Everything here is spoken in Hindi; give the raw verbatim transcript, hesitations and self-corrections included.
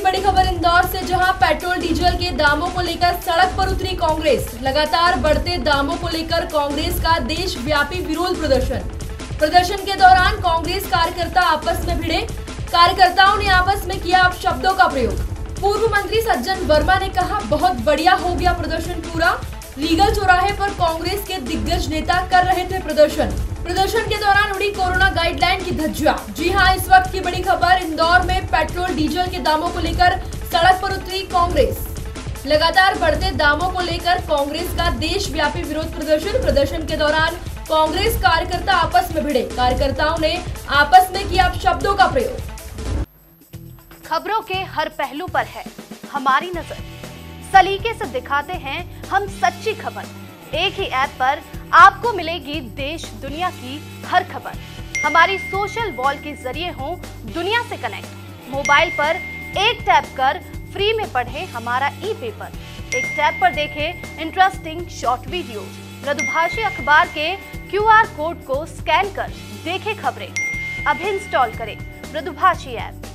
बड़ी खबर इंदौर से, जहां पेट्रोल डीजल के दामों को लेकर सड़क पर उतरी कांग्रेस। लगातार बढ़ते दामों को लेकर कांग्रेस का देशव्यापी विरोध प्रदर्शन। प्रदर्शन के दौरान कांग्रेस कार्यकर्ता आपस में भिड़े। कार्यकर्ताओं ने आपस में किया अपशब्दों का प्रयोग। पूर्व मंत्री सज्जन वर्मा ने कहा, बहुत बढ़िया हो गया प्रदर्शन पूरा। रीगल चौराहे पर कांग्रेस के दिग्गज नेता कर रहे थे प्रदर्शन। प्रदर्शन के दौरान उड़ी कोरोना गाइडलाइन की धज्जियां। जी हां, इस वक्त की बड़ी खबर, इंदौर में पेट्रोल डीजल के दामों को लेकर सड़क पर उतरी कांग्रेस। लगातार बढ़ते दामों को लेकर कांग्रेस का देशव्यापी विरोध प्रदर्शन। प्रदर्शन के दौरान कांग्रेस कार्यकर्ता आपस में भिड़े। कार्यकर्ताओं ने आपस में किया शब्दों का प्रयोग। खबरों के हर पहलू पर है हमारी नजर। सलीके से दिखाते हैं हम सच्ची खबर। एक ही ऐप पर आपको मिलेगी देश दुनिया की हर खबर। हमारी सोशल वॉल के जरिए हो दुनिया से कनेक्ट। मोबाइल पर एक टैप कर फ्री में पढ़े हमारा ई पेपर। एक टैप पर देखें इंटरेस्टिंग शॉर्ट वीडियो। मृदुभाषी अखबार के क्यू आर कोड को स्कैन कर देखें खबरें। अभी इंस्टॉल करें मृदुभाषी ऐप।